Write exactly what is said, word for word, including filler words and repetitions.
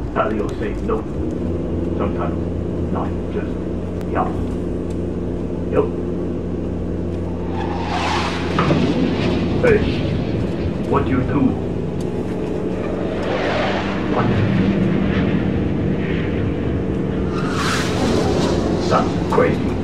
Palio say no. Sometimes not just yeah. Yep. Hey, what you do? What? That's crazy.